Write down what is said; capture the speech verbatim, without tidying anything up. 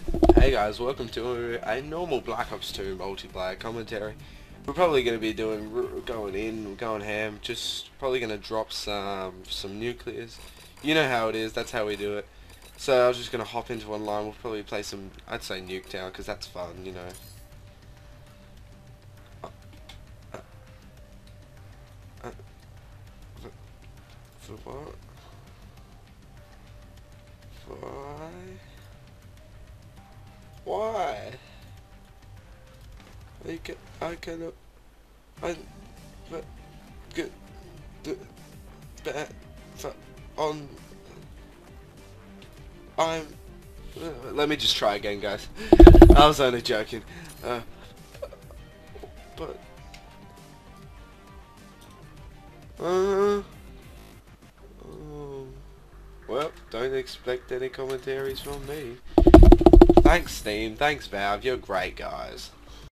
Hey guys, welcome to a normal Black Ops two multiplayer commentary. We're probably going to be doing, going in, going ham, just probably going to drop some, some nuclears. You know how it is, that's how we do it. So I was just going to hop into online, we'll probably play some, I'd say Nuketown, because that's fun, you know. Uh, uh, uh, for, for what? Why? Why? I can, I cannot, I, but, good, the, bad, for, on, I'm, uh, let me just try again, guys. I was only joking, uh, but, uh, oh, well, don't expect any commentaries from me. Thanks Steam, thanks Valve, you're great guys.